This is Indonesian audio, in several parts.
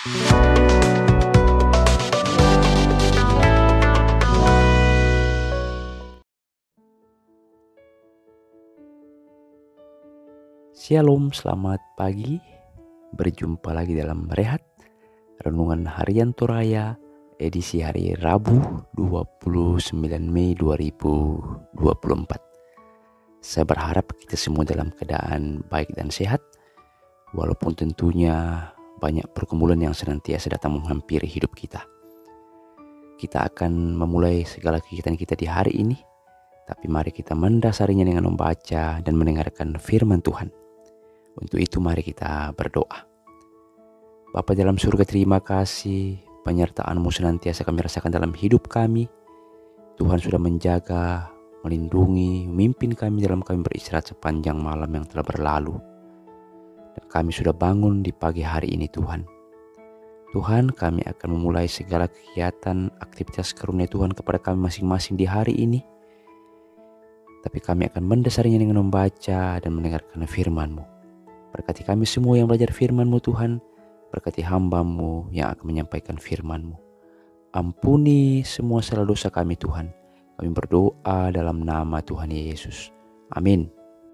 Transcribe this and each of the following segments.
Shalom, selamat pagi. Berjumpa lagi dalam Rehat Renungan Harian Toraya edisi hari Rabu 29 Mei 2024. Saya berharap kita semua dalam keadaan baik dan sehat, walaupun tentunya banyak pergumulan yang senantiasa datang menghampiri hidup kita. Kita akan memulai segala kegiatan kita di hari ini, tapi mari kita mendasarinya dengan membaca dan mendengarkan firman Tuhan. Untuk itu mari kita berdoa. Bapa dalam surga, terima kasih penyertaan-Mu senantiasa kami rasakan dalam hidup kami. Tuhan sudah menjaga, melindungi, memimpin kami dalam kami beristirahat sepanjang malam yang telah berlalu. Dan kami sudah bangun di pagi hari ini Tuhan. Tuhan, kami akan memulai segala kegiatan, aktivitas karunia Tuhan kepada kami masing-masing di hari ini. Tapi kami akan mendasarinya dengan membaca dan mendengarkan firman-Mu. Berkati kami semua yang belajar firman-Mu Tuhan. Berkati hamba-Mu yang akan menyampaikan firman-Mu. Ampuni semua salah dosa kami Tuhan. Kami berdoa dalam nama Tuhan Yesus. Amin.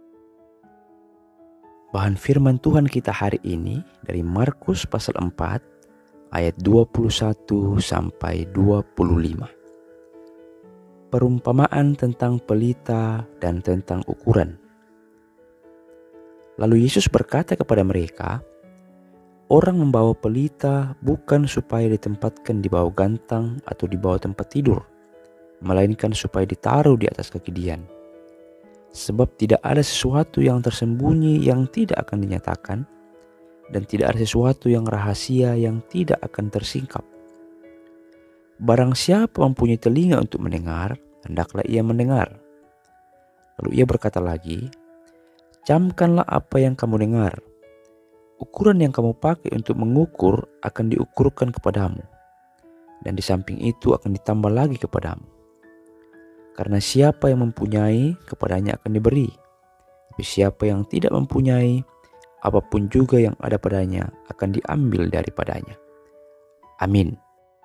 Bahan firman Tuhan kita hari ini dari Markus pasal 4 ayat 21 sampai 25. Perumpamaan tentang pelita dan tentang ukuran. Lalu Yesus berkata kepada mereka, orang membawa pelita bukan supaya ditempatkan di bawah gantang atau di bawah tempat tidur, melainkan supaya ditaruh di atas kaki dian. Sebab tidak ada sesuatu yang tersembunyi yang tidak akan dinyatakan, dan tidak ada sesuatu yang rahasia yang tidak akan tersingkap. Barang siapa mempunyai telinga untuk mendengar, hendaklah ia mendengar. Lalu ia berkata lagi, camkanlah apa yang kamu dengar. Ukuran yang kamu pakai untuk mengukur akan diukurkan kepadamu, dan di samping itu akan ditambah lagi kepadamu. Karena siapa yang mempunyai, kepadanya akan diberi. Tapi siapa yang tidak mempunyai, apapun juga yang ada padanya akan diambil daripadanya. Amin.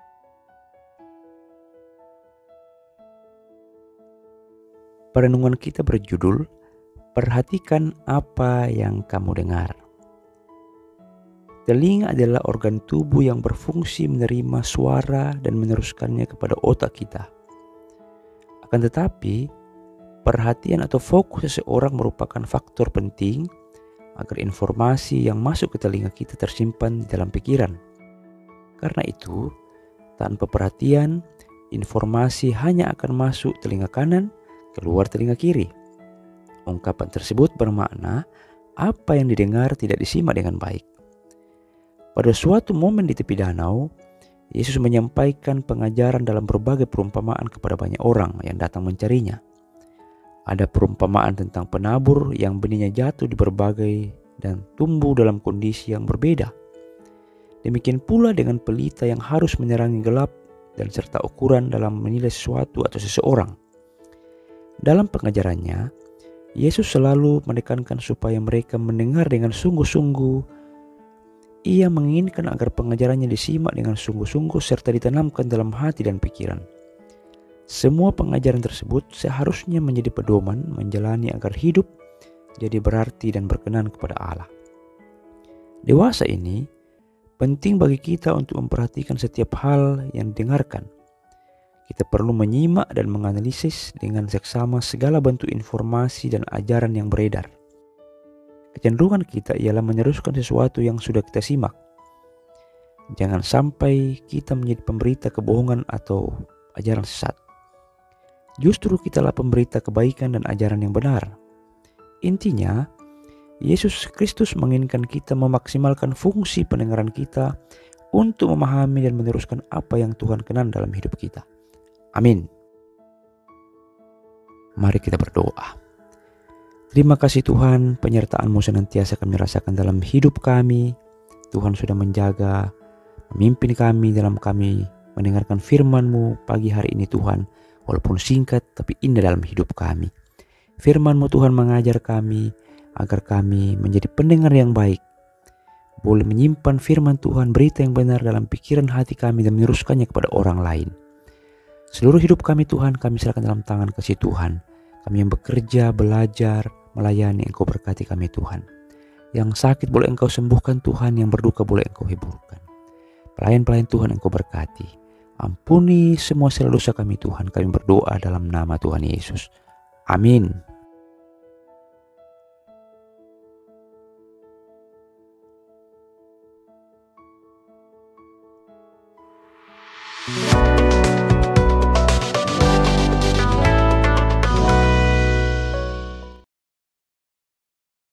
Perenungan kita berjudul, perhatikan apa yang kamu dengar. Telinga adalah organ tubuh yang berfungsi menerima suara dan meneruskannya kepada otak kita. Akan tetapi, perhatian atau fokus seseorang merupakan faktor penting agar informasi yang masuk ke telinga kita tersimpan di dalam pikiran. Karena itu, tanpa perhatian, informasi hanya akan masuk telinga kanan, keluar telinga kiri. Ungkapan tersebut bermakna apa yang didengar tidak disimak dengan baik. Pada suatu momen di tepi danau, Yesus menyampaikan pengajaran dalam berbagai perumpamaan kepada banyak orang yang datang mencarinya. Ada perumpamaan tentang penabur yang benihnya jatuh di berbagai dan tumbuh dalam kondisi yang berbeda. Demikian pula dengan pelita yang harus menerangi gelap dan serta ukuran dalam menilai sesuatu atau seseorang. Dalam pengajarannya, Yesus selalu menekankan supaya mereka mendengar dengan sungguh-sungguh. Ia menginginkan agar pengajarannya disimak dengan sungguh-sungguh serta ditanamkan dalam hati dan pikiran. Semua pengajaran tersebut seharusnya menjadi pedoman menjalani agar hidup jadi berarti dan berkenan kepada Allah. Dewasa ini penting bagi kita untuk memperhatikan setiap hal yang didengarkan. Kita perlu menyimak dan menganalisis dengan seksama segala bentuk informasi dan ajaran yang beredar. Kecenderungan kita ialah meneruskan sesuatu yang sudah kita simak. Jangan sampai kita menjadi pemberita kebohongan atau ajaran sesat. Justru kitalah pemberita kebaikan dan ajaran yang benar. Intinya, Yesus Kristus menginginkan kita memaksimalkan fungsi pendengaran kita untuk memahami dan meneruskan apa yang Tuhan kenan dalam hidup kita. Amin. Mari kita berdoa. Terima kasih Tuhan, penyertaan-Mu senantiasa kami rasakan dalam hidup kami. Tuhan sudah menjaga, memimpin kami dalam kami mendengarkan firman-Mu pagi hari ini Tuhan. Walaupun singkat tapi indah dalam hidup kami. Firman-Mu Tuhan mengajar kami agar kami menjadi pendengar yang baik. boleh menyimpan firman Tuhan, berita yang benar dalam pikiran hati kami dan meneruskannya kepada orang lain. Seluruh hidup kami Tuhan, kami serahkan dalam tangan kasih Tuhan. Kami yang bekerja, belajar, melayani, Engkau berkati kami Tuhan. Yang sakit boleh Engkau sembuhkan Tuhan, yang berduka boleh Engkau hiburkan. Pelayan-pelayan Tuhan Engkau berkati. Ampuni semua segala dosa kami Tuhan, kami berdoa dalam nama Tuhan Yesus. Amin.